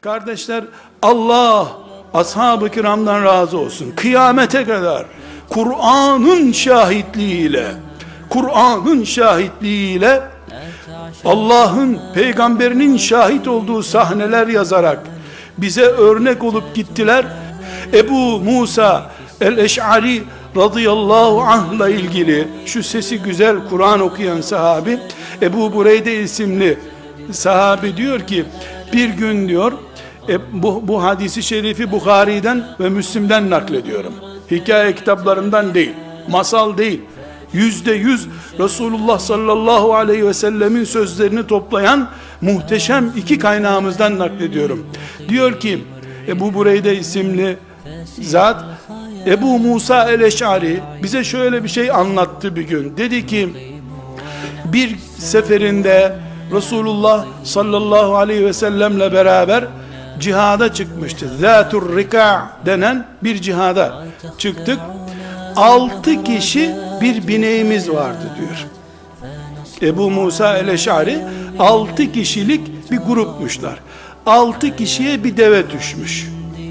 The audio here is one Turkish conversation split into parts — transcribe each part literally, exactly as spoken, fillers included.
Kardeşler, Allah ashab-ı kiramdan razı olsun. Kıyamete kadar Kur'an'ın şahitliğiyle Kur'an'ın şahitliğiyle Allah'ın, peygamberinin şahit olduğu sahneler yazarak bize örnek olup gittiler. Ebu Musa el-Eş'ari radıyallahu anh'la ilgili şu sesi güzel Kur'an okuyan sahabi Ebu Bureyde isimli sahabi diyor ki, bir gün diyor, e, bu, bu hadisi şerifi Bukhari'den ve Müslim'den naklediyorum. Hikaye kitaplarından değil, masal değil. Yüzde yüz Resulullah sallallahu aleyhi ve sellemin sözlerini toplayan muhteşem iki kaynağımızdan naklediyorum. Diyor ki Ebu Bureyde isimli zat, Ebu Musa el-Eş'ari bize şöyle bir şey anlattı bir gün. Dedi ki, bir seferinde Resulullah sallallahu aleyhi ve sellemle beraber cihada çıkmıştı. Zâtur Rika denen bir cihada çıktık. Altı kişi bir bineğimiz vardı diyor. Ebu Musa el-Eş'ari altı kişilik bir grupmuşlar. Altı kişiye bir deve düşmüş.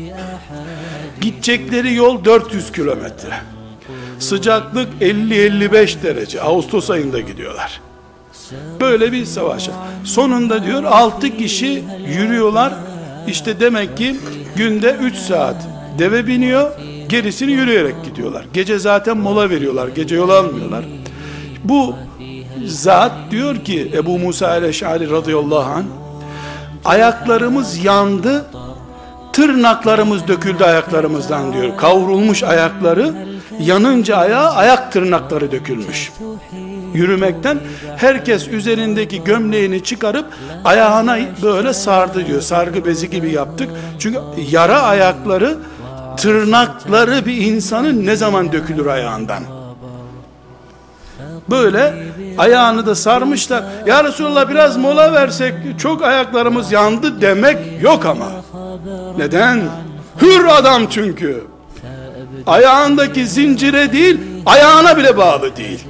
Gidecekleri yol dört yüz kilometre. Sıcaklık elli elli beş derece. Ağustos ayında gidiyorlar. Böyle bir savaşa. Sonunda diyor altı kişi yürüyorlar. İşte demek ki günde üç saat deve biniyor, gerisini yürüyerek gidiyorlar. Gece zaten mola veriyorlar, gece yol almıyorlar. Bu zat diyor ki, Ebu Musa el-Eş'ari radıyallahu anh, ayaklarımız yandı, tırnaklarımız döküldü ayaklarımızdan diyor. Kavrulmuş ayakları, yanınca ayağı, ayak tırnakları dökülmüş. Yürümekten herkes üzerindeki gömleğini çıkarıp ayağına böyle sardı diyor. Sargı bezi gibi yaptık. Çünkü yara ayakları, tırnakları bir insanın ne zaman dökülür ayağından? Böyle ayağını da sarmışlar. Ya Resulallah biraz mola versek, çok ayaklarımız yandı demek yok ama. Neden? Hür adam çünkü. Ayağındaki zincire değil, ayağına bile bağlı değil.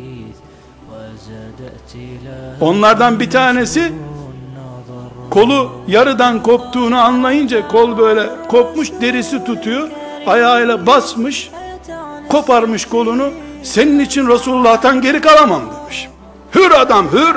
Onlardan bir tanesi kolu yarıdan koptuğunu anlayınca, kol böyle kopmuş, derisi tutuyor, ayağıyla basmış, koparmış kolunu. Senin için Resulullah'tan geri kalamam demiş. Hür adam, hür.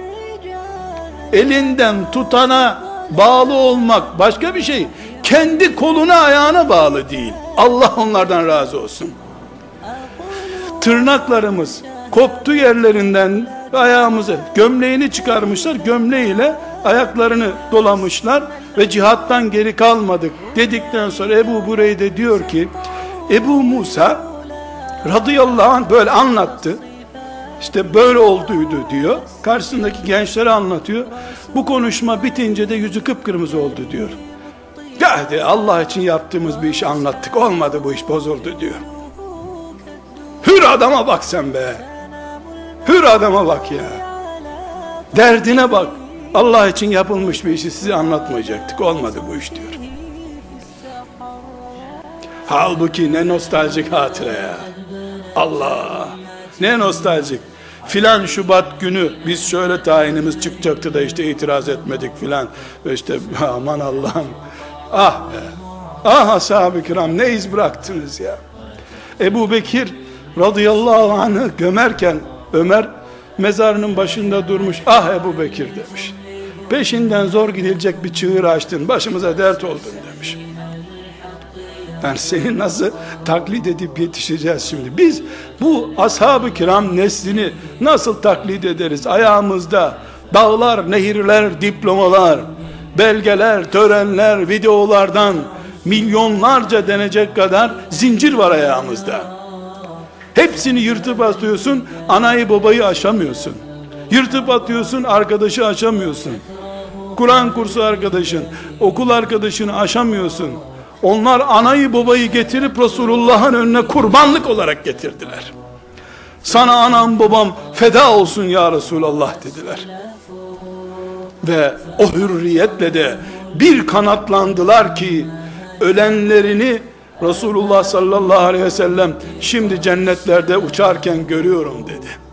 Elinden tutana bağlı olmak başka bir şey. Kendi koluna ayağına bağlı değil. Allah onlardan razı olsun. Tırnaklarımız koptu yerlerinden ayağımızı, gömleğini çıkarmışlar, gömleğiyle ayaklarını dolamışlar ve cihattan geri kalmadık dedikten sonra Ebu Bureyde diyor ki, Ebu Musa radıyallahu anh böyle anlattı. İşte böyle olduydu diyor. Karşısındaki gençlere anlatıyor. Bu konuşma bitince de yüzü kıpkırmızı oldu diyor. Hadi Allah için yaptığımız bir işi anlattık, olmadı, bu iş bozuldu diyor. Hür adama bak sen be. Hür adama bak ya. Derdine bak. Allah için yapılmış bir işi size anlatmayacaktık, olmadı bu iş diyor. Halbuki ne nostaljik hatıra ya. Allah. Ne nostaljik. Filan Şubat günü biz şöyle tayinimiz çıkacaktı da işte itiraz etmedik filan. İşte aman Allah'ım. Ah be. Ah ashab-ı kiram, ne iz bıraktınız ya. Ebu Bekir radıyallahu anh'ı gömerken Ömer mezarının başında durmuş. Ah Ebu Bekir demiş. Peşinden zor gidilecek bir çığır açtın, başımıza dert oldun demiş. Yani seni nasıl taklit edip yetişeceğiz şimdi? Biz bu ashab-ı kiram neslini nasıl taklit ederiz? Ayağımızda dağlar, nehirler, diplomalar, belgeler, törenler, videolardan milyonlarca denecek kadar zincir var ayağımızda. Hepsini yırtıp atıyorsun, anayı babayı aşamıyorsun. Yırtıp atıyorsun, arkadaşı aşamıyorsun. Kur'an kursu arkadaşın, okul arkadaşını aşamıyorsun. Onlar anayı babayı getirip Resulullah'ın önüne kurbanlık olarak getirdiler. Sana anam babam feda olsun ya Resulallah dediler. Ve o hürriyetle de bir kanatlandılar ki ölenlerini Resulullah sallallahu aleyhi ve sellem şimdi cennetlerde uçarken görüyorum dedi.